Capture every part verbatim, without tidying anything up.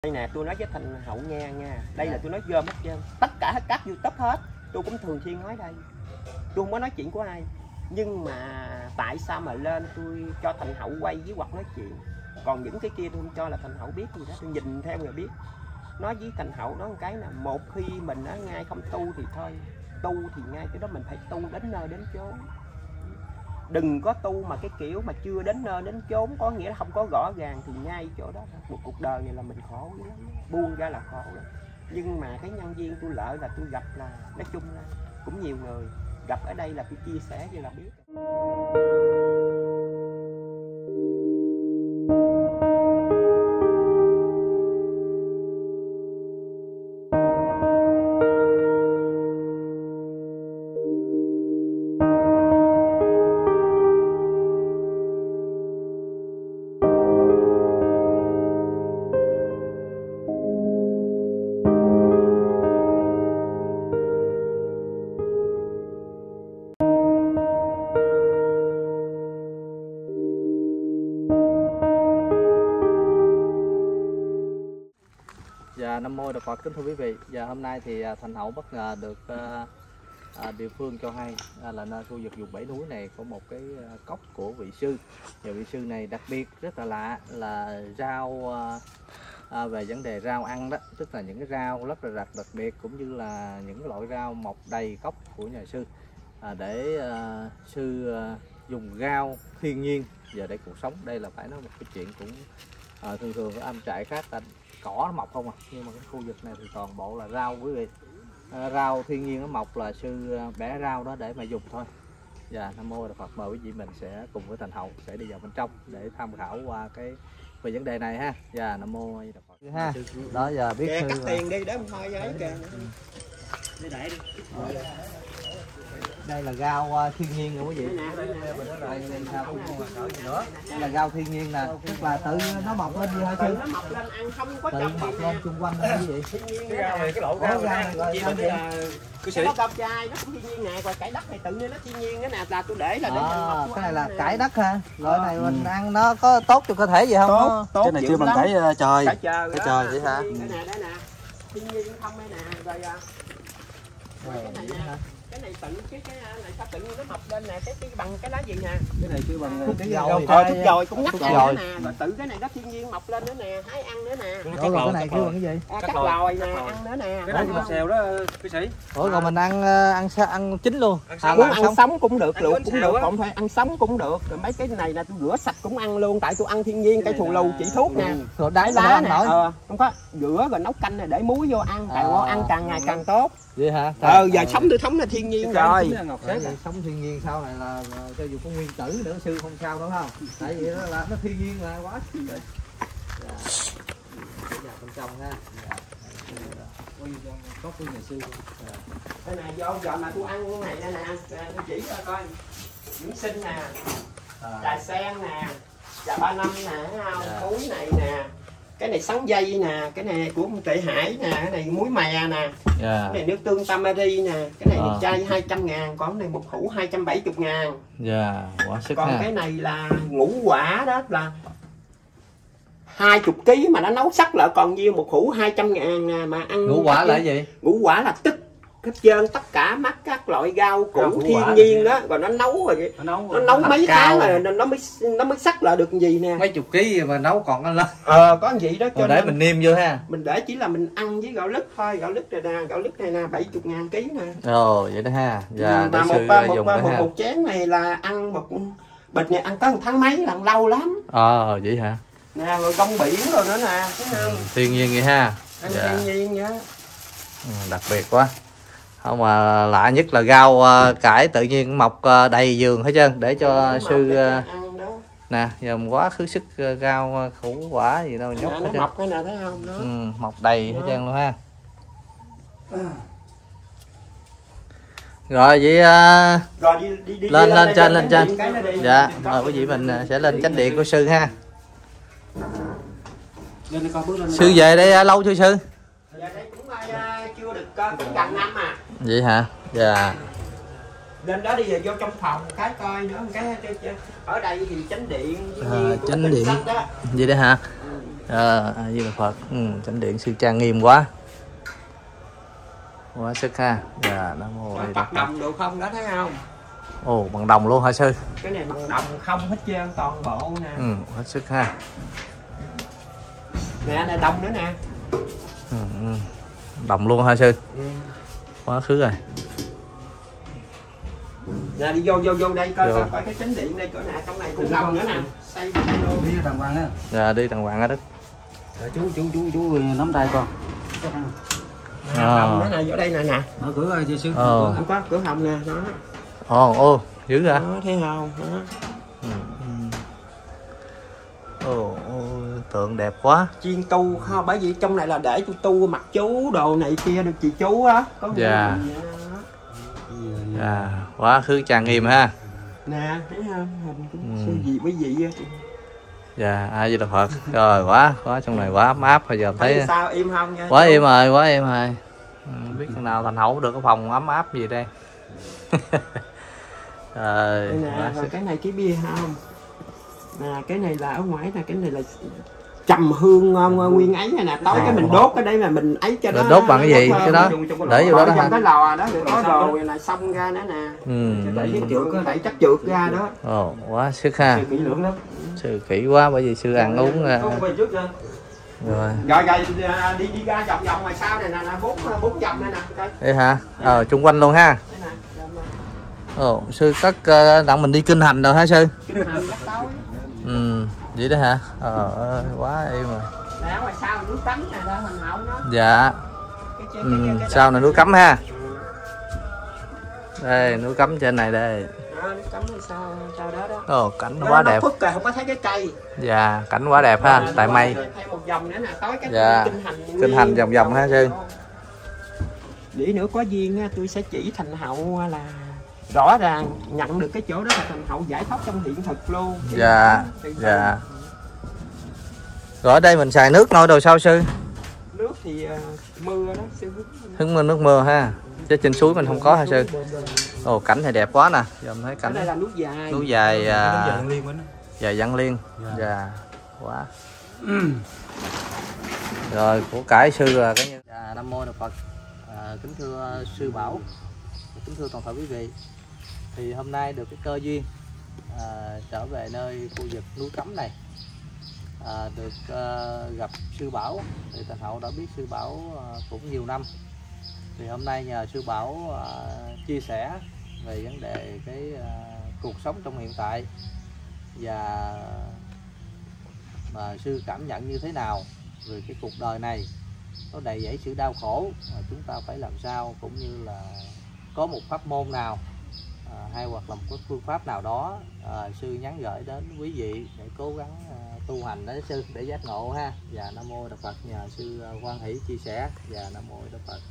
Đây nè, tôi nói với Thành Hậu nha nha. Đây là tôi nói gom hết trơn. Tất cả các YouTube hết, tôi cũng thường xuyên nói đây. Tôi không có nói chuyện của ai. Nhưng mà tại sao mà lên tôi cho Thành Hậu quay với hoặc nói chuyện. Còn những cái kia tôi không cho là Thành Hậu biết gì đó, tôi nhìn theo người biết. Nói với Thành Hậu nói một cái là một khi mình ở ngay không tu thì thôi. Tu thì ngay cái đó mình phải tu đến nơi đến chốn. Đừng có tu mà cái kiểu mà chưa đến nơi đến chốn, có nghĩa là không có rõ ràng thì ngay chỗ đó một cuộc đời này là mình khổ lắm, buông ra là khổ lắm. Nhưng mà cái nhân viên tôi lợi là tôi gặp là nói chung là cũng nhiều người gặp ở đây là tôi chia sẻ vậy là biết. Dạ, Nam Mô Đạo Phật. Kính thưa quý vị, và hôm nay thì Thành Hậu bất ngờ được à, à, địa phương cho hay à, là nơi khu vực vùng Bảy Núi này có một cái cốc của vị sư. Và vị sư này đặc biệt rất là lạ là rau à, à, về vấn đề rau ăn đó, tức là những cái rau rất là đặc đặc biệt cũng như là những loại rau mọc đầy cốc của nhà sư à, để à, sư à, dùng rau thiên nhiên giờ để cuộc sống. Đây là phải nói một cái chuyện cũng à, thường thường ở am trại khác là cỏ nó mọc không à, nhưng mà cái khu vực này thì toàn bộ là rau quý vị. À, rau thiên nhiên nó mọc là sư bẻ rau đó để mà dùng thôi. Và Nam Mô Đạo Phật, mời quý vị mình sẽ cùng với Thành Hậu sẽ đi vào bên trong để tham khảo qua cái về vấn đề này ha. Và Nam Mô Đạo Phật ha. Đó giờ biết kìa, sư cắt tiền đi để thôi với kìa. Đi đẩy đi. Đây là rau uh, thiên nhiên rồi quý vị. Đây là rau thiên nhiên nè, tức là tự nó mọc lên gì hả sư? Nó mọc lên ăn không có tự trồng mọc lên chung quanh đó quý vị. Cái rau này cái lỗ rau này gọi là cái sĩ. Nó cao chai nó cũng thiên nhiên nè, còn cải đất này tự nhiên nó thiên nhiên cái nè là tôi để là để à, cái này là cải đất ha. Loại này ừ. mình ăn nó có tốt cho cơ thể gì không? Tốt, tốt. Cái này chưa bằng cải uh, trời. Cải trời. Cải trời vậy hả? Cái này đó nè. Thiên nhiên không đây nè, rồi à. Cái này nè. Cái này tự cái cái này sao tự nhiên nó mọc lên nè, cái cái bằng cái lá gì nè. Cái này chưa bằng cái dồi. Ờ thuốc dồi cũng nhắc ăn nè, rồi tự cái này nó thiên nhiên mọc lên nữa nè, hái ăn nữa nè. Ủa rồi cái này kêu bằng cái gì? À, cắt lòi nè, ăn nữa nè. Cái này là xèo đó cái sĩ. Ủa rồi mình ăn ăn ăn chín luôn. À, muốn ăn sống cũng được, luộc cũng được, còn thôi ăn sống cũng được. Rồi mấy cái này là tôi rửa sạch cũng ăn luôn, tại tôi ăn thiên nhiên, cây thù lù chỉ thuốc nè. Rồi đáy lá nè, ờ không có rửa rồi nấu canh này để muối vô ăn, càng ngon ăn càng ngày càng tốt. Vậy hả? Ờ giờ sống tôi thống là thiên nhiên rồi. Sống thiên nhiên sau này là cho dù có nguyên tử nữa sư không sao đâu không? Tại vì nó là nó thiên nhiên là quá rồi. Dạ. Dạ bên trong ha. Có của nhà sư. Đây nè vô giờ mà tôi ăn cái này đây nè, tôi chỉ cho coi. Những sinh nè. Trà sen nè. Trà ba năm nè, thấy không? Muối này nè. Cái này sắn dây nè, cái này của Tệ Hải nè, cái này muối mè nè. Yeah. Cái này nước tương tamari nè, cái này một chai hai trăm ngàn, còn cái này một hũ hai trăm bảy mươi ngàn. Dạ, quá sức. Còn ha. cái này là ngũ quả đó là hai mươi ký mà nó nấu sắc lại còn nhiêu, một hũ hai trăm ngàn nè mà ăn. Ngũ quả là gì? Ngũ quả là tức hết trơn tất cả mắt các loại rau củ thiên nhiên đó, rồi nó nấu rồi nó nấu, nó nấu mấy tháng rồi nó mới nó mới sắc lại được gì nè. Mấy chục ký mà nấu còn nó lên. Ờ có gì đó cho để nên mình niêm vô ha. Mình để chỉ là mình ăn với gạo lứt thôi, gạo lứt này nè, gạo lứt này nè bảy mươi ngàn ký nè. Rồi vậy đó ha. Dạ, mà một ba một, một, một, một chén này là ăn một bịch này ăn có một tháng mấy lần lâu lắm. Ờ à, vậy hả? Nè rồi rong biển rồi nữa nè, thấy không? Thiên nhiên vậy ha. Ăn dạ. Thiên nhiên vậy. Ừ, đặc biệt quá. Không mà lạ nhất là rau uh, cải tự nhiên mọc uh, đầy vườn hết trơn để cho uh, sư uh, nè dòm quá khứ sức uh, rau uh, củ quả gì đâu nhóc hết trơn. Mọc cái nào thấy không đó. Ừ, mọc đầy hết trơn luôn ha. Rồi vậy uh, rồi đi, đi, đi, lên đi, lên đi, trên đi, lên trên. Dạ, mời quý vị mình sẽ lên chánh điện của sư ha. Sư về đây lâu chưa sư? Về đây cũng uh, chưa được uh, cũng gần năm à. Vậy hả? Dạ. Lên đó đi về vô trong phòng cái coi nữa cái ở đây thì chánh điện à, chánh điện đó. Vậy đó hả? À, A Di Đà Phật. Ừ, chánh điện sư trang nghiêm quá. Quá sức ha. Dạ, Nam Mô A Di Đà Phật. Phật. Đồng được không đó, thấy không? Ồ, bằng đồng luôn hả sư? Cái này bằng đồng không hết trơn, toàn bộ nè. Ừ, hết sức ha. Nè, này đồng nữa nè. Ừ, ừ. Đồng luôn hả sư? Ừ. Quá khứ rồi. Nè, đi vô vô vô đây coi Vô. coi, coi cái chánh điện đây, cửa nè, trong này cũng đồng nữa nè. Xây luôn. Đi đàng hoàng á. Dạ, đi đàng hoàng á Đức. Rồi, chú chú chú chú nắm tay con. À. Đồng nữa nè, vô đây nè nè. Mở cửa ơi chị sư. Ờ. Không có cửa hồng nè, đó. Ồ, ô, dữ ra. Đó, thấy không? Đó. Ừ. Ồ, ô, tượng đẹp quá. Chuyên tu không, bởi vì trong này là để tôi tu mặt chú đồ này kia được chị chú á. Có Dạ. người vậy đó. Dạ, quá khứ trang nghiêm ha. Nè, thấy không? Hình cũng Ừ. sư gì với gì á. Dạ, A Di Đà Phật. Rồi, quá, quá trong này quá ấm áp. Bây giờ Thấy thấy sao im không nha? quá chú? im rồi, quá im rồi. Ừ, biết chừng nào thành hậu được cái phòng ấm áp gì đây. Rồi, Đây nè, quá rồi sức. cái này cái bia không? Nè, cái này là ở ngoài nè, cái này là trầm hương ngon nguyên ấy nè, tối cái mình đốt cái đấy mà mình ấy cho nó. Rồi đốt bằng cái gì cái đó? Để vô đó đó hả? Trong cái lò đó rồi có đồ này là xong ra nữa nè. Ừ. Để cái trượt, đẩy chắc trượt ra đó. Ồ, quá sức ha. Kỹ lưỡng lắm. Sư kỹ quá bởi vì sư ăn uống. Có quay trước lên. Rồi. Rồi rồi đi đi ra vòng vòng ngoài sau này nè, nè bốn bốn vòng này nè. Coi. Đây hả? Ờ, chung quanh luôn ha. Đây nè. Ồ, sư cất uh, đặng mình đi kinh hành rồi hả sư? Cái đường bắt tối. Ừ, vậy đó hả? Ờ, quá im rồi. Nè, ngoài sau núi cấm nè, đó hình hậu nó. Dạ. Cái, cái, Ừ, cái, cái, sau này núi cấm ha. Đây, núi cấm trên này đây. đó, núi cấm hay sao sao đó đó. Ồ, cảnh nó Nó- quá nó đẹp. phức kìa, không có thấy cái cây. Dạ, cảnh quá đẹp ha, tại mây. Thêm một vòng nữa nè, tối cái Dạ, kinh hành kinh hành vòng vòng ha sư. Để nữa có duyên á, tôi sẽ chỉ thành hậu là rõ ràng nhận được cái chỗ đó là thành hậu giải thoát trong hiện thực luôn. Dạ, Từ từ. dạ. Rồi ở đây mình xài nước nôi đồ sao sư? Nước thì uh, mưa đó sư. Hứng mưa nước mưa ha. Chứ trên suối mình không có hả sư? Ồ, cảnh này đẹp quá nè. Giờ mình thấy Cái đây cảnh là núi dài. núi dài à, Giờ liên quên đó. dài Văn Liên. Dạ. Dạ, quá. Rồi của cải sư là cái như dạ, Nam Mô Đà Phật. À, kính thưa sư Bảo, kính thưa toàn thể quý vị, thì hôm nay được cái cơ duyên à, trở về nơi khu vực núi Cấm này, à, được à, gặp sư Bảo. Thì thành hậu đã biết sư Bảo à, cũng nhiều năm, thì hôm nay nhờ sư Bảo à, chia sẻ về vấn đề cái à, cuộc sống trong hiện tại và mà sư cảm nhận như thế nào về cái cuộc đời này nó đầy dẫy sự đau khổ, mà chúng ta phải làm sao, cũng như là có một pháp môn nào à, hay hoặc là một cái phương pháp nào đó à, sư nhắn gửi đến quý vị để cố gắng à, tu hành đó sư, để giác ngộ ha. Và Nam Mô Đà Phật, nhờ sư Quan Hỷ chia sẻ. Và Nam Mô Đà Phật.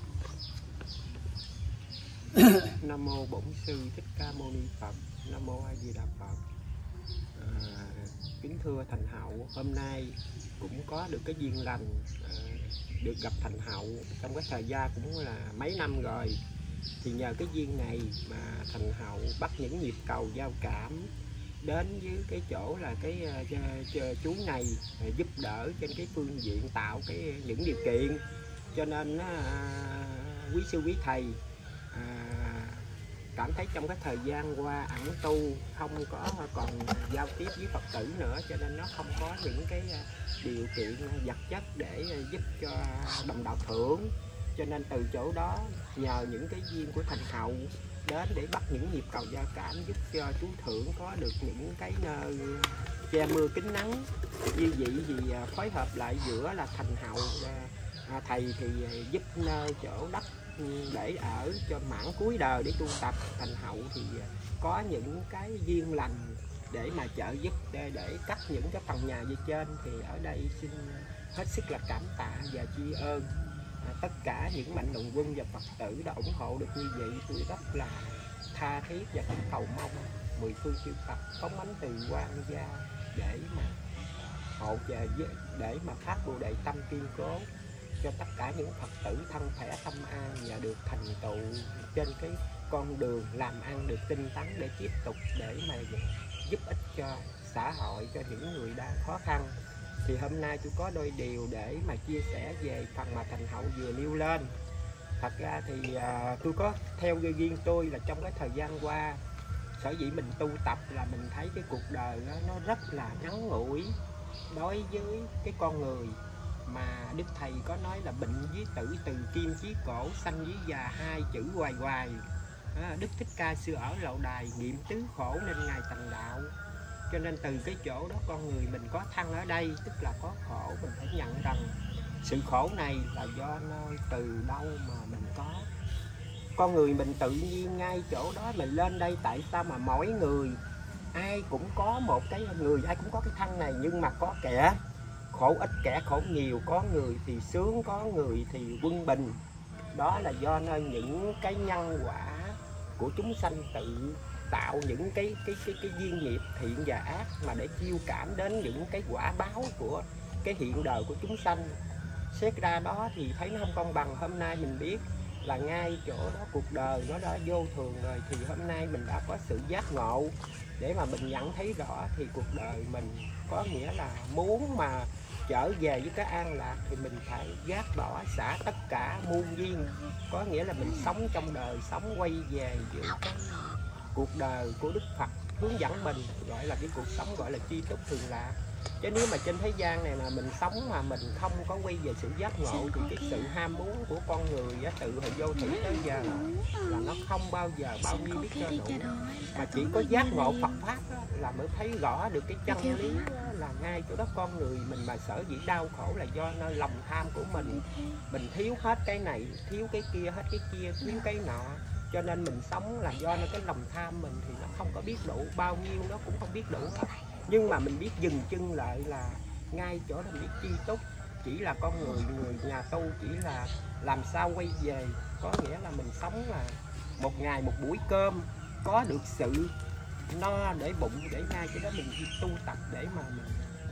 Nam mô Bổn Sư Thích Ca Mâu Ni Phật. Nam mô A Di Đà Phật. À, kính thưa thành hậu, hôm nay cũng có được cái duyên lành à, được gặp thành hậu trong cái thời gian cũng là mấy năm rồi. Thì nhờ cái duyên này mà thành hậu bắt những nhịp cầu giao cảm đến với cái chỗ là cái uh, chú này uh, giúp đỡ trên cái phương diện tạo cái những điều kiện, cho nên uh, quý sư quý thầy À, cảm thấy trong cái thời gian qua ẩn tu không có còn giao tiếp với Phật tử nữa, cho nên nó không có những cái điều kiện vật chất để giúp cho đồng đạo thưởng. Cho nên từ chỗ đó nhờ những cái duyên của thành hậu đến để bắt những nhịp cầu giao cảm, giúp cho chú thưởng có được những cái nơi che mưa kính nắng. Như vậy thì phối hợp lại giữa là thành hậu à, thầy thì giúp nơi chỗ đất để ở cho mãn cuối đời để tu tập, thành hậu thì có những cái duyên lành để mà trợ giúp để, để cắt những cái phần nhà về trên. Thì ở đây xin hết sức là cảm tạ và tri ơn à, tất cả những mạnh thường quân và Phật tử đã ủng hộ được như vậy. Tôi rất là tha thiết và cũng cầu mong mười phương chư Phật phóng ánh từ quan gia để mà hộ và để mà phát bồ đề tâm kiên cố cho tất cả những Phật tử thân khỏe tâm an và được thành tựu trên cái con đường làm ăn được tinh tấn để tiếp tục để mà giúp ích cho xã hội, cho những người đang khó khăn. Thì hôm nay tôi có đôi điều để mà chia sẻ về phần mà Thành Hậu vừa nêu lên. Thật ra thì à, tôi có theo riêng tôi là trong cái thời gian qua, sở dĩ mình tu tập là mình thấy cái cuộc đời đó, nó rất là ngắn ngủi đối với cái con người. Mà Đức Thầy có nói là bệnh với tử từ kim chí cổ, sanh với già hai chữ hoài hoài. à, Đức Thích Ca xưa ở lậu đài nghiệm tứ khổ nên Ngài thành đạo. Cho nên từ cái chỗ đó con người mình có thăng ở đây, tức là có khổ, mình phải nhận rằng sự khổ này là do nơi từ đâu mà mình có. Con người mình tự nhiên ngay chỗ đó mình lên đây, tại sao mà mỗi người ai cũng có một cái người, ai cũng có cái thân này, nhưng mà có kẻ khổ ít kẻ khổ nhiều, có người thì sướng, có người thì quân bình. Đó là do nơi những cái nhân quả của chúng sanh tự tạo những cái cái cái cái duyên nghiệp thiện và ác mà để chiêu cảm đến những cái quả báo của cái hiện đời của chúng sanh. Xét ra đó thì thấy nó không công bằng. Hôm nay mình biết là ngay chỗ đó cuộc đời nó đã vô thường rồi, thì hôm nay mình đã có sự giác ngộ để mà mình nhận thấy rõ thì cuộc đời mình có nghĩa là muốn mà trở về với cái an lạc thì mình phải gác bỏ xả tất cả muôn duyên. Có nghĩa là mình sống trong đời sống quay về giữa cái cuộc đời của Đức Phật hướng dẫn mình, gọi là cái cuộc sống gọi là tri túc thường lạc. Chứ nếu mà trên thế gian này mà mình sống mà mình không có quay về sự giác ngộ thì cái sự ham muốn của con người á, từ hồi vô thủy tới giờ là nó không bao giờ bao nhiêu biết cho đủ. Mà chỉ có giác ngộ Phật Pháp đó, là mới thấy rõ được cái chân lý đó, là ngay chỗ đó con người mình mà sở dĩ đau khổ là do nơi lòng tham của mình. Mình thiếu hết cái này, thiếu cái kia, hết cái kia, thiếu cái nọ. Cho nên mình sống là do cái lòng tham mình thì nó không có biết đủ, bao nhiêu nó cũng không biết đủ hết. Nhưng mà mình biết dừng chân lại là ngay chỗ đó mình biết chi túc. Chỉ là con người, người nhà tu chỉ là làm sao quay về. Có nghĩa là mình sống là một ngày một buổi cơm, có được sự no để bụng, để ngay chỗ đó mình đi tu tập để mà mình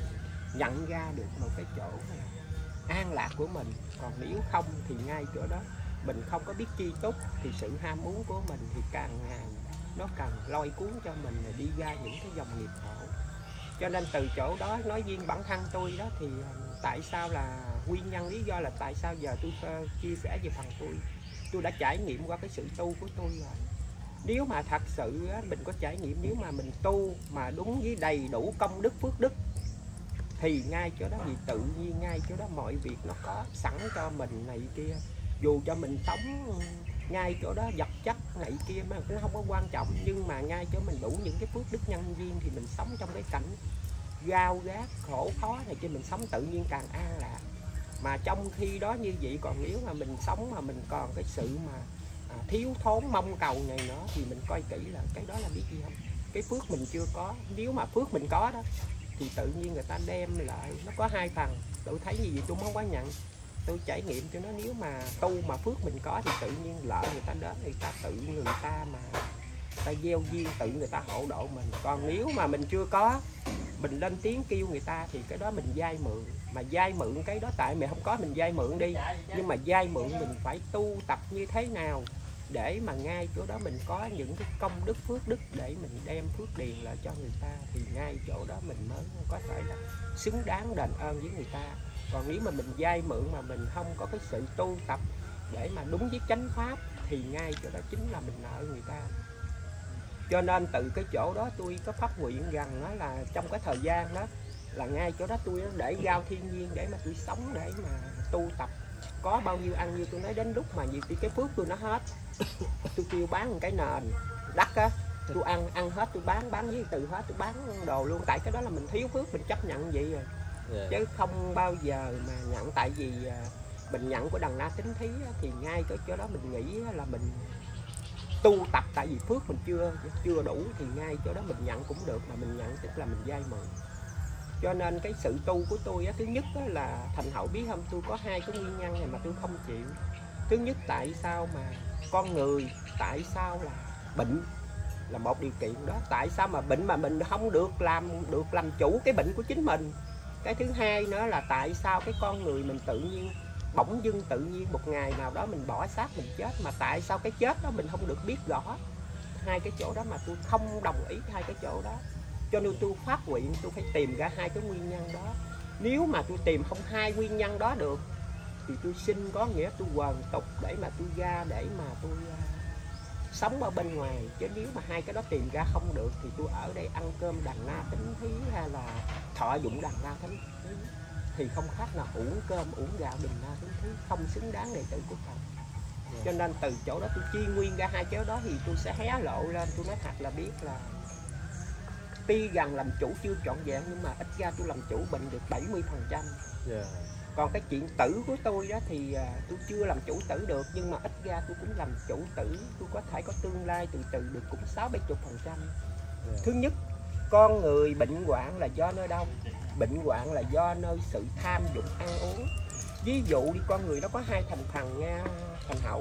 nhận ra được một cái chỗ là an lạc của mình. Còn nếu không thì ngay chỗ đó mình không có biết chi túc thì sự ham muốn của mình thì càng ngày nó càng lôi cuốn cho mình đi ra những cái dòng nghiệp khổ. Cho nên từ chỗ đó nói riêng bản thân tôi đó thì tại sao là nguyên nhân lý do là tại sao giờ tôi chia sẻ về phần tôi tôi đã trải nghiệm qua cái sự tu của tôi rồi. Nếu mà thật sự mình có trải nghiệm, nếu mà mình tu mà đúng với đầy đủ công đức phước đức thì ngay chỗ đó thì tự nhiên ngay chỗ đó mọi việc nó có sẵn cho mình này kia. Dù cho mình sống ngay chỗ đó vật chất này kia mà nó không có quan trọng, nhưng mà ngay chỗ mình đủ những cái phước đức nhân duyên thì mình sống trong cái cảnh gao gác khổ khó này cho mình sống tự nhiên càng an lạc. Mà trong khi đó như vậy, còn nếu mà mình sống mà mình còn cái sự mà à, thiếu thốn mong cầu này nữa thì mình coi kỹ là cái đó là biết gì không, cái phước mình chưa có. Nếu mà phước mình có đó thì tự nhiên người ta đem lại, nó có hai phần. Tôi thấy như vậy tôi không có nhận, tôi trải nghiệm cho nó. Nếu mà tu mà phước mình có thì tự nhiên lợi người ta đến, người ta tự người ta mà ta gieo duyên, tự người ta hộ độ mình. Còn nếu mà mình chưa có, mình lên tiếng kêu người ta thì cái đó mình vay mượn. Mà vay mượn cái đó tại mày không có mình vay mượn đi, nhưng mà vay mượn mình phải tu tập như thế nào để mà ngay chỗ đó mình có những cái công đức phước đức để mình đem phước điền lại cho người ta, thì ngay chỗ đó mình mới có thể là xứng đáng đền ơn với người ta. Còn nếu mà mình vay mượn mà mình không có cái sự tu tập để mà đúng với chánh pháp thì ngay chỗ đó chính là mình nợ người ta. Cho nên từ cái chỗ đó tôi có phát nguyện rằng đó là trong cái thời gian đó là ngay chỗ đó tôi để giao thiên nhiên để mà tôi sống, để mà tu tập. Có bao nhiêu ăn như tôi nói, đến lúc mà nhiều cái phước tôi nó hết tôi kêu bán một cái nền đất á, tôi ăn ăn hết, tôi bán bán với từ hết, tôi bán đồ luôn. Tại cái đó là mình thiếu phước, mình chấp nhận vậy rồi. Yeah. Chứ không bao giờ mà nhận. Tại vì mình nhận của đằng na tính thí thì ngay cái chỗ đó mình nghĩ là mình tu tập, tại vì phước mình chưa chưa đủ thì ngay chỗ đó mình nhận cũng được, mà mình nhận tức là mình vay mượn. Cho nên cái sự tu của tôi á, thứ nhất á, là Thành Hậu biết không, tôi có hai cái nguyên nhân này mà tôi không chịu. Thứ nhất, tại sao mà con người tại sao là bệnh là một điều kiện đó. Tại sao mà bệnh mà mình không được làm được làm chủ cái bệnh của chính mình. Cái thứ hai nữa là tại sao cái con người mình tự nhiên bỗng dưng tự nhiên một ngày nào đó mình bỏ xác mình chết, mà tại sao cái chết đó mình không được biết rõ. Hai cái chỗ đó mà tôi không đồng ý hai cái chỗ đó. Cho nên tôi phát nguyện tôi phải tìm ra hai cái nguyên nhân đó Nếu mà tôi tìm không hai nguyên nhân đó được thì tôi xin có nghĩa tôi hoàn tục để mà tôi ra để mà tôi uh, sống ở bên ngoài. Chứ nếu mà hai cái đó tìm ra không được thì tôi ở đây ăn cơm đàn na tính thí hay là thọ dụng đàn na tính thí thì không khác nào uống cơm uống gạo đình na tính thí, không xứng đáng đệ tử của Phật. Yeah. Cho nên từ chỗ đó tôi chi nguyên ra hai chỗ đó thì tôi sẽ hé lộ lên, tôi nói thật là biết là tuy rằng làm chủ chưa trọn vẹn nhưng mà ít ra tôi làm chủ bệnh được bảy mươi phần trăm. Yeah. Còn cái chuyện tử của tôi đó thì uh, tôi chưa làm chủ tử được, nhưng mà ít ra tôi cũng làm chủ tử, tôi có thể có tương lai từ từ được cũng sáu bảy chục phần trăm. Thứ nhất, con người bệnh hoạn là do nơi đâu? Bệnh hoạn là do nơi sự tham dụng ăn uống. Ví dụ đi, con người nó có hai thành phần nha thành hậu.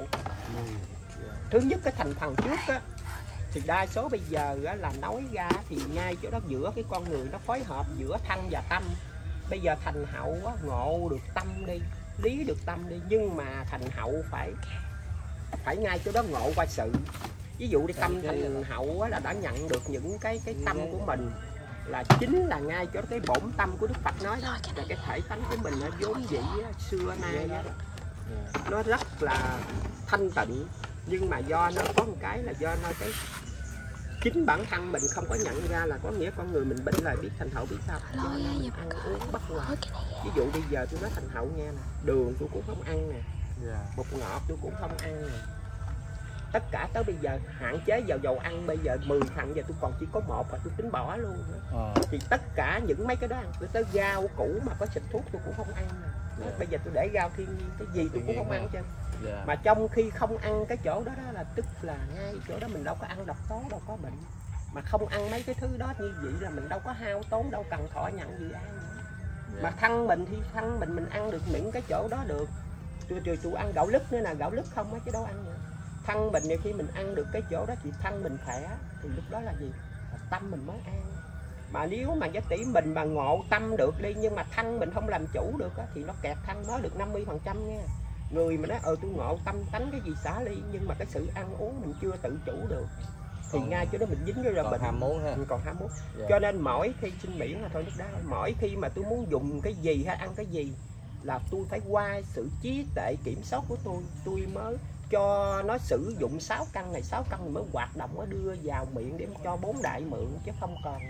Thứ nhất cái thành phần trước á thì đa số bây giờ á, là nói ra thì ngay chỗ đó giữa cái con người nó phối hợp giữa thân và tâm. Bây giờ thành hậu á, ngộ được tâm đi, lý được tâm đi, nhưng mà thành hậu phải phải ngay chỗ đó ngộ qua sự. Ví dụ đi, tâm thành hậu á, là đã nhận được những cái cái tâm của mình là chính là ngay chỗ cái bổn tâm của Đức Phật nói đó, là cái thể tánh của mình nó vốn dĩ á, xưa nay á, nó rất là thanh tịnh, nhưng mà do nó có một cái là do nó cái chính bản thân mình không có nhận ra, là có nghĩa con người mình bệnh là biết thành hậu biết sao, do nó mình ăn uống bất hòa. Ví dụ bây giờ tôi nói thành hậu nghe nè, đường tôi cũng không ăn nè, bột ngọt tôi cũng không ăn nè, tất cả tới bây giờ hạn chế vào dầu ăn, bây giờ mười phần giờ tôi còn chỉ có một và tôi tính bỏ luôn nữa. À. Thì tất cả những mấy cái đó ăn, tới rau củ mà có xịt thuốc tôi cũng không ăn nè. Yeah. Bây giờ tôi để rau thiên nhiên cái gì tôi cũng không ăn chứ. Yeah. Mà trong khi không ăn cái chỗ đó, đó là tức là ngay chỗ đó mình đâu có ăn độc tố, đâu có bệnh. Mà không ăn mấy cái thứ đó như vậy là mình đâu có hao tốn, đâu cần thọ nhận gì ai nữa. Yeah. Mà thân mình thì thân mình mình ăn được những cái chỗ đó được. Tôi tôi, tôi ăn gạo lứt nữa nè, gạo lứt không á chứ đâu ăn nữa. Thân mình nhiều khi mình ăn được cái chỗ đó thì thân mình khỏe, thì lúc đó là gì? Là tâm mình mới ăn. Mà nếu mà giá tỷ mình mà ngộ tâm được đi nhưng mà thân mình không làm chủ được á, thì nó kẹt thân mới được năm mươi phần trăm nha. Người mà nói ờ tôi ngộ tâm tánh cái gì xả ly, nhưng mà cái sự ăn uống mình chưa tự chủ được thì còn, ngay chỗ đó mình dính cái rồi mình ham muốn ha. Còn ham muốn. Yeah. Cho nên mỗi khi trên biển là thôi nước đá, mỗi khi mà tôi muốn dùng cái gì hay ăn cái gì là tôi phải qua sự trí tuệ kiểm soát của tôi, tôi mới cho nó sử dụng sáu căn này, sáu căn mới hoạt động, mới đưa vào miệng để cho bốn đại mượn, chứ không còn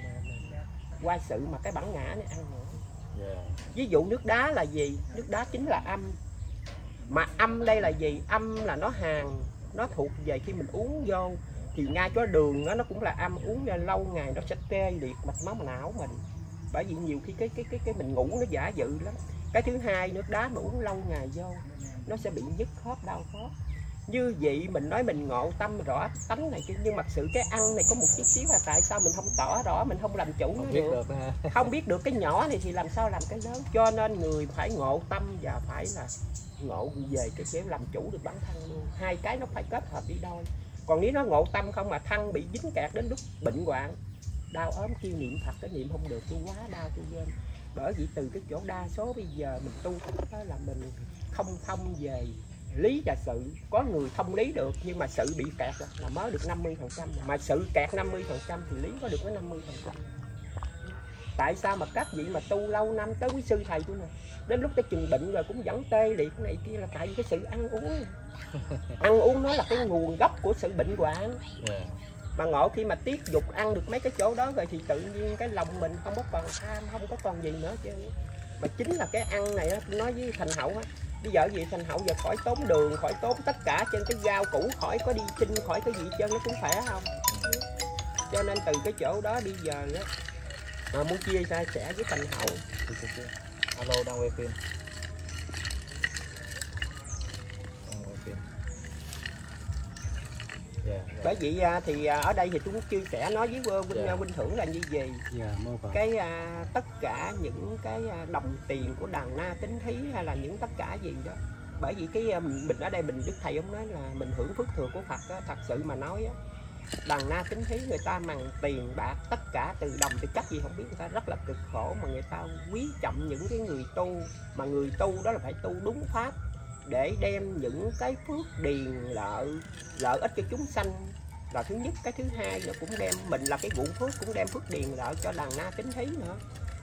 qua sự mà cái bản ngã này ăn nữa. Yeah. Ví dụ nước đá là gì? Nước đá chính là âm. Mà âm đây là gì? Âm là nó hàng, nó thuộc về khi mình uống vô thì ngay chỗ đường đó, nó cũng là âm, uống ra lâu ngày nó sẽ tê liệt mạch máu não mình. Bởi vì nhiều khi cái cái cái cái mình ngủ nó giả dự lắm. Cái thứ hai, nước đá mà uống lâu ngày vô nó sẽ bị nhức khớp, đau khớp. Như vậy mình nói mình ngộ tâm rõ tánh này kia, nhưng mà sự cái ăn này có một chút xíu là tại sao mình không tỏ rõ, mình không làm chủ nó được. được không biết được cái nhỏ này thì làm sao làm cái lớn. Cho nên người phải ngộ tâm và phải là ngộ về cái chế làm chủ được bản thân luôn. Hai cái nó phải kết hợp đi đôi. Còn nếu nó ngộ tâm không mà thân bị dính kẹt đến lúc bệnh hoạn đau ốm kêu niệm Phật, cái niệm không được, tôi quá đau tôi quên. Bởi vì từ cái chỗ đa số bây giờ mình tu đó là mình không thông về lý và sự. Có người thông lý được nhưng mà sự bị kẹt là mới được năm mươi phần trăm, mà sự kẹt năm mươi phần trăm thì lý có được có năm mươi phần trăm. Tại sao mà các vị mà tu lâu năm tới quý sư thầy tôi nè, đến lúc cái chừng bệnh rồi cũng vẫn tê liệt cái này kia là tại vì cái sự ăn uống. Ăn uống nó là cái nguồn gốc của sự bệnh hoạn. Yeah. Mà ngộ khi mà tiết dục ăn được mấy cái chỗ đó rồi thì tự nhiên cái lòng mình không có còn tham, không có còn gì nữa chứ. Mà chính là cái ăn này á, nói với thành hậu á, bây giờ gì thành hậu giờ khỏi tốn đường, khỏi tốn tất cả trên cái rau củ, khỏi có đi chinh, khỏi cái gì trơn, nó cũng khỏe không. Cho nên từ cái chỗ đó bây giờ á, mà muốn chia sẻ sẻ với thành hậu. Alo, đang quay phim. Đang quay phim. Yeah, yeah. Bởi vậy thì ở đây thì tôi muốn chia sẻ nói với Vinh, yeah. Vinh Thưởng là như gì. Yeah, cái à, tất cả những cái đồng tiền của đàn na tính thí hay là những tất cả gì đó. Bởi vì cái mình ở đây mình Đức Thầy ông nói là mình hưởng phước thừa của Phật đó. Thật sự mà nói á, đàn na tính thí người ta mằng tiền bạc tất cả từ đồng từ chất gì không biết, người ta rất là cực khổ mà người ta quý trọng những cái người tu. Mà người tu đó là phải tu đúng pháp để đem những cái phước điền lợi lợi ích cho chúng sanh là thứ nhất. Cái thứ hai là cũng đem mình là cái vụ phước cũng đem phước điền lợi cho đàn na tính thí nữa.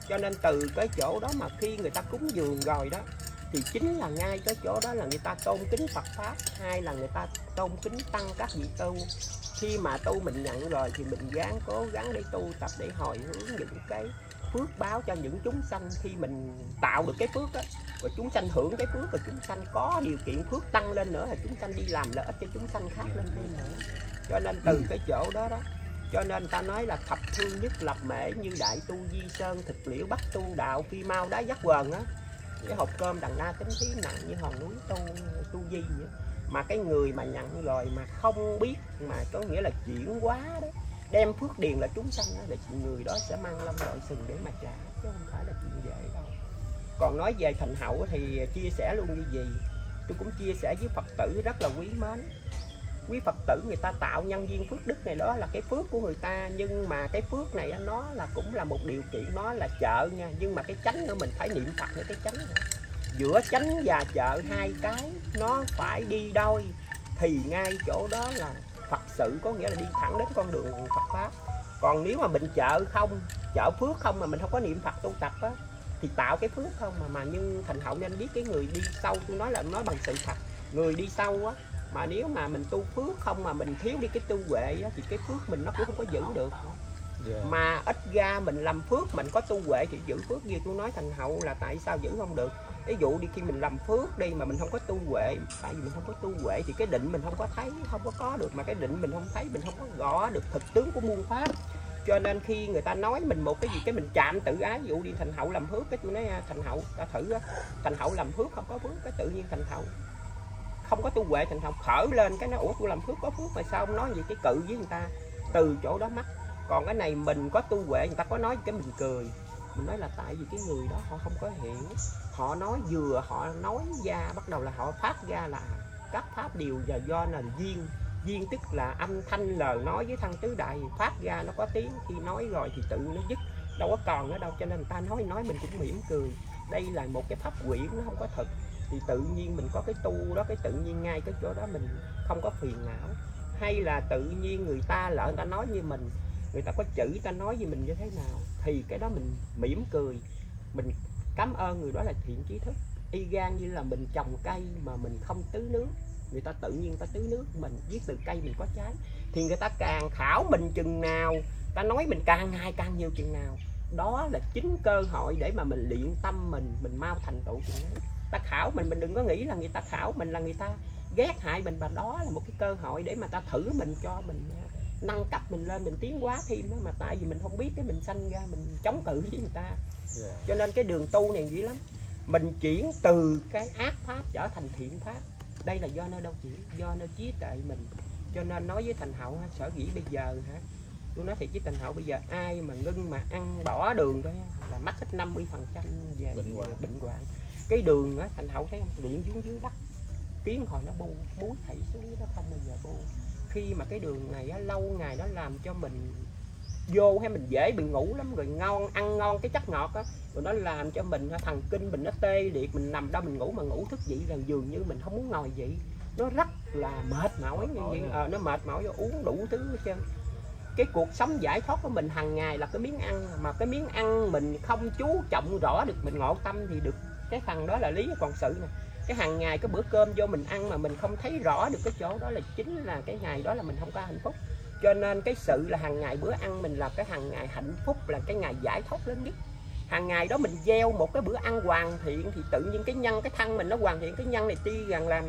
Cho nên từ cái chỗ đó mà khi người ta cúng dường rồi đó thì chính là ngay cái chỗ đó là người ta tôn kính Phật Pháp, hai là người ta tôn kính tăng các vị tu. Khi mà tu mình nhận rồi thì mình gắng cố gắng để tu tập, để hồi hướng những cái phước báo cho những chúng sanh. Khi mình tạo được cái phước đó, rồi chúng sanh hưởng cái phước, rồi chúng sanh có điều kiện phước tăng lên nữa, là chúng sanh đi làm lợi ích cho chúng sanh khác lên thêm nữa. Cho nên từ cái chỗ đó đó, cho nên ta nói là thập thương nhất lập mễ, như đại tu di sơn, thực liễu bắt tu đạo, phi mau đá dắt quần á. Cái hộp cơm đằng na tính khí nặng như hòn núi tu tu di vậy. Mà cái người mà nhận rồi mà không biết, mà có nghĩa là chuyển hóa đó, đem phước điền là chúng sanh đó, là người đó sẽ mang lâm đội sừng để mà trả, chứ không phải là chuyện dễ đâu. Còn nói về thành hậu thì chia sẻ luôn như gì, tôi cũng chia sẻ với Phật tử rất là quý mến. Quý Phật tử người ta tạo nhân duyên phước đức này, đó là cái phước của người ta, nhưng mà cái phước này nó là cũng là một điều kiện, nó là chợ nha, nhưng mà cái chánh nữa mình phải niệm Phật nữa. Cái chánh nữa, giữa chánh và chợ hai cái nó phải đi đôi, thì ngay chỗ đó là Phật sự, có nghĩa là đi thẳng đến con đường Phật Pháp. Còn nếu mà mình chợ không, chợ phước không mà mình không có niệm Phật tu tập á, thì tạo cái phước không mà mà nhưng thành hậu nên biết cái người đi sâu, tôi nói là nói bằng sự thật, người đi sâu á, mà nếu mà mình tu phước không mà mình thiếu đi cái tu huệ á, thì cái phước mình nó cũng không có giữ được. Yeah. Mà ít ra mình làm phước mình có tu huệ thì giữ phước. Như tôi nói thành hậu là tại sao giữ không được. Ví dụ đi khi mình làm phước đi mà mình không có tu huệ, tại vì mình không có tu huệ thì cái định mình không có thấy, không có có được, mà cái định mình không thấy, mình không có gõ được thực tướng của muôn pháp. Cho nên khi người ta nói mình một cái gì cái mình chạm tự ái. Ví dụ đi thành hậu làm phước, cái tôi nói thành hậu ta thử á, thành hậu làm phước không có phước, cái tự nhiên thành hậu không có tu huệ, thành hậu khởi lên cái nó ủa tôi làm phước có phước mà sao không nói gì, cái cự với người ta từ chỗ đó mắc. Còn cái này mình có tu huệ, người ta có nói cái mình cười, mình nói là tại vì cái người đó họ không có hiểu, họ nói vừa họ nói ra bắt đầu là họ phát ra là các pháp đều là do là duyên. Duyên tức là âm thanh lời nói với thân tứ đại phát ra nó có tiếng, khi nói rồi thì tự nó dứt, đâu có còn nữa đâu. Cho nên người ta nói nói mình cũng mỉm cười. Đây là một cái pháp quyển, nó không có thực, thì tự nhiên mình có cái tu đó, cái tự nhiên ngay cái chỗ đó mình không có phiền não. Hay là tự nhiên người ta lỡ người ta nói như mình, người ta có chữ người ta nói với mình như thế nào thì cái đó mình mỉm cười, mình cảm ơn người đó là thiện trí thức. Y gan như là mình trồng cây mà mình không tưới nước, người ta tự nhiên ta tưới nước, mình viết từ cây mình có trái, thì người ta càng khảo mình chừng nào, ta nói mình càng ngày càng nhiều chừng nào, đó là chính cơ hội để mà mình luyện tâm mình, mình mau thành tựu chừng ấy. Ta khảo mình, mình đừng có nghĩ là người ta khảo mình là người ta ghét hại mình, và đó là một cái cơ hội để mà ta thử mình, cho mình nâng cấp mình lên, mình tiến hóa thêm đó. Mà tại vì mình không biết cái mình sanh ra mình chống cự với người ta. Yeah. Cho nên cái đường tu này dữ lắm, mình chuyển từ cái ác pháp trở thành thiện pháp. Đây là do nơi đâu chuyển, do nơi trí tuệ mình. Cho nên nói với thành hậu sở dĩ bây giờ hả, tôi nói thì với thành hậu bây giờ ai mà ngưng mà ăn bỏ đường thôi là mất hết năm mươi phần trăm về bệnh hoạn. Bệnh hoạn. Cái đường á, thành hậu thấy không, luyện xuống dưới đất tiếng hồi nó bu búi thảy xuống nó không bao giờ bu. Khi mà cái đường này á, lâu ngày nó làm cho mình vô hay mình dễ bị ngủ lắm, rồi ngon ăn ngon cái chất ngọt á, rồi nó làm cho mình thần kinh mình nó tê liệt, mình nằm đâu mình ngủ mà ngủ thức dậy là dường như mình không muốn ngồi dậy, nó rất là mệt mỏi như vậy. Ờ, nó mệt mỏi, uống đủ thứ hết trơn. Cái cuộc sống giải thoát của mình hàng ngày là cái miếng ăn, mà cái miếng ăn mình không chú trọng rõ được mình ngộ tâm thì được cái phần đó là lý còn sự nè. Cái hàng ngày cái bữa cơm vô mình ăn mà mình không thấy rõ được cái chỗ đó là chính là cái ngày đó là mình không có hạnh phúc. Cho nên cái sự là hàng ngày bữa ăn mình là cái hàng ngày hạnh phúc, là cái ngày giải thoát lớn nhất. Hàng ngày đó mình gieo một cái bữa ăn hoàn thiện thì tự nhiên cái nhân cái thân mình nó hoàn thiện. Cái nhân này tuy rằng là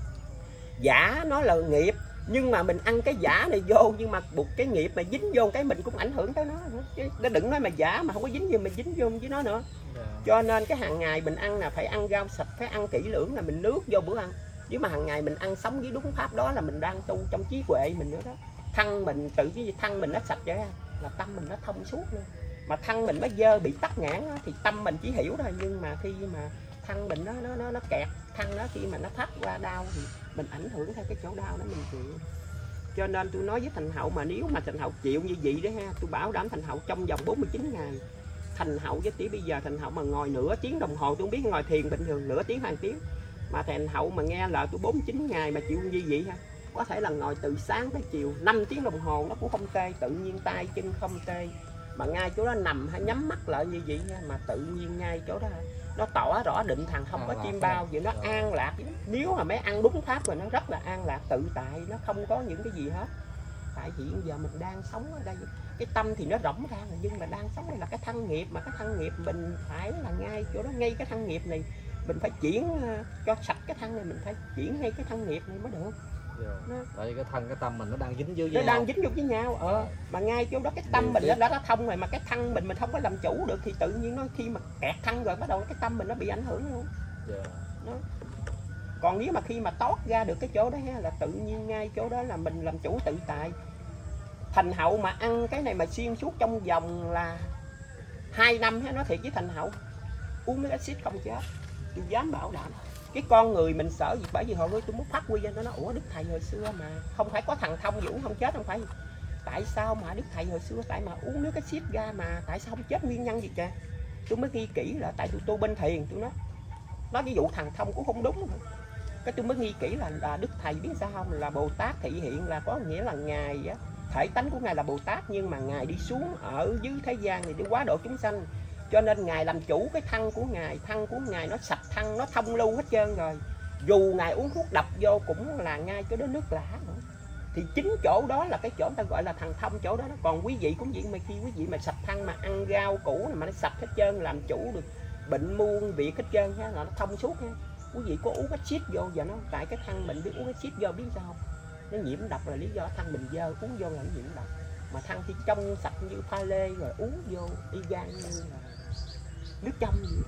giả nó là nghiệp, nhưng mà mình ăn cái giả này vô, nhưng mà buộc cái nghiệp mà dính vô cái mình cũng ảnh hưởng tới nó nữa. Chứ nó đừng nói mà giả mà không có dính vô mình dính vô với nó nữa. Cho nên cái hàng ngày mình ăn là phải ăn rau sạch, phải ăn kỹ lưỡng, là mình nước vô bữa ăn. Nếu mà hàng ngày mình ăn sống với đúng pháp đó là mình đang tu trong trí huệ mình nữa đó. Thân mình tự cái thân mình nó sạch ra là tâm mình nó thông suốt luôn. Mà thân mình nó dơ bị tắc nghẽn đó, thì tâm mình chỉ hiểu thôi, nhưng mà khi mà thân mình nó nó nó, nó kẹt thân đó, khi mà nó thoát qua đau thì mình ảnh hưởng theo cái chỗ đau đó mình chịu. Cho nên tôi nói với thành hậu mà nếu mà thành hậu chịu như vậy đó ha, tôi bảo đảm thành hậu trong vòng bốn mươi chín ngày. Thành hậu với tỷ bây giờ thành hậu mà ngồi nửa tiếng đồng hồ, tôi không biết ngồi thiền bình thường nửa tiếng hai tiếng, mà thành hậu mà nghe lời tôi bốn mươi chín ngày mà chịu như vậy ha, có thể là ngồi từ sáng tới chiều năm tiếng đồng hồ nó cũng không tê, tự nhiên tay chân không tê. mà ngay chỗ đó nằm hay nhắm mắt lại như vậy mà tự nhiên ngay chỗ đó nó tỏ rõ định thằng không có chim bao vậy, nó an lạc. Nếu mà mấy ăn đúng pháp rồi nó rất là an lạc tự tại, nó không có những cái gì hết. Tại vì giờ mình đang sống ở đây, cái tâm thì nó rỗng ra nhưng mà đang sống đây là cái thân nghiệp, mà cái thân nghiệp mình phải là ngay chỗ đó, ngay cái thân nghiệp này mình phải chuyển cho sạch cái thân này, mình phải chuyển ngay cái thân nghiệp này mới được. Nó, tại vì cái thân cái tâm mình nó đang dính với nó nhau. đang dính vô với nhau ờ mà ngay chỗ đó cái tâm Điều mình biết. đã đã thông rồi, mà cái thân mình mình không có làm chủ được thì tự nhiên nó khi mà kẹt thân rồi bắt đầu cái tâm mình nó bị ảnh hưởng luôn. Yeah. Đó. Còn nếu mà khi mà tót ra được cái chỗ đó là tự nhiên ngay chỗ đó là mình làm chủ tự tại. Thành Hậu mà ăn cái này mà xuyên suốt trong vòng là hai năm, nói thiệt với Thành Hậu, uống nước axit không chết, tôi dám bảo đảm. Cái con người mình sợ gì, bởi vì hồi tôi muốn phát huy ra nó nói ủa Đức Thầy hồi xưa mà không phải có thằng thông Vũ không chết, không phải tại sao mà Đức Thầy hồi xưa tại mà uống nước axit ra mà tại sao không chết, nguyên nhân gì kìa. Tôi mới ghi kỹ là tại tôi tu bên thiền, tôi nói nói ví dụ thằng thông cũng không đúng. Cái tôi mới ghi kỹ là, là Đức Thầy biết sao không, là Bồ Tát thị hiện là có nghĩa là ngài á, thể tánh của ngài là Bồ Tát nhưng mà ngài đi xuống ở dưới thế gian này để quá độ chúng sanh, cho nên ngài làm chủ cái thân của ngài, thân của ngài nó sạch thân, nó thông lưu hết trơn rồi. Dù ngài uống thuốc độc vô cũng là ngay chỗ đó nước lã nữa. Thì chính chỗ đó là cái chỗ ta gọi là thằng thông chỗ đó, đó. Còn quý vị cũng vậy, mà khi quý vị mà sạch thân mà ăn rau củ mà nó sạch hết trơn, làm chủ được bệnh muôn việc hết trơn ha, là nó thông suốt ha. Quý vị có uống axit vô giờ nó tại cái thân mình biết uống axit vô biết sao không? Nó nhiễm độc là lý do thân mình dơ, uống vô là nó nhiễm độc. Mà thân thì trong sạch như pha lê rồi uống vô y gan như là nước trong gì.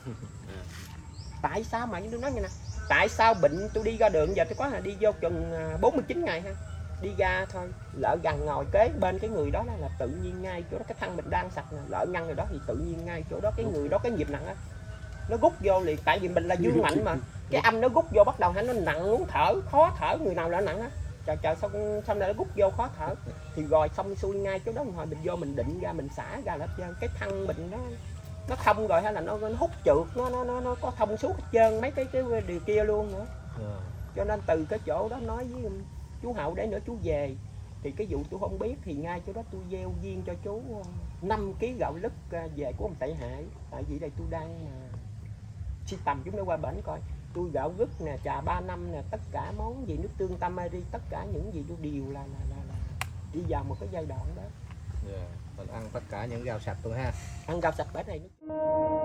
Tại sao mà tôi nói như nè, tại sao bệnh tôi đi ra đường giờ tôi có là đi vô chừng bốn mươi chín ngày ha, đi ra thôi lỡ gần ngồi kế bên cái người đó là, là tự nhiên ngay chỗ đó cái thân mình đang sạch, lỡ ngăn rồi đó thì tự nhiên ngay chỗ đó cái người đó cái nhịp nặng á nó rút vô liền, tại vì mình là dương mạnh mà cái âm nó rút vô bắt đầu nó nặng, muốn thở khó thở, người nào đã nặng á trời trời xong xong rồi nó rút vô khó thở thì rồi xong xuôi ngay chỗ đó hồi mình vô mình định ra mình xả ra là hết trơn, cái thân mình nó nó thông rồi hay là nó, nó hút trượt, nó nó nó nó có thông suốt hết trơn mấy cái cái điều kia luôn nữa. Yeah. Cho nên từ cái chỗ đó nói với chú Hậu để nữa chú về thì cái vụ tôi không biết thì ngay chỗ đó tôi gieo duyên cho chú năm ký gạo lứt về của ông Tệ Hại, tại vì đây tôi đang mà si tầm chúng nó qua bển coi tôi gạo lứt nè, trà ba năm nè, tất cả món gì nước tương tamari, tất cả những gì tôi đều là là, là, là đi vào một cái giai đoạn đó. Yeah. Mình ăn tất cả những rau sạch luôn ha, ăn rau sạch bển này.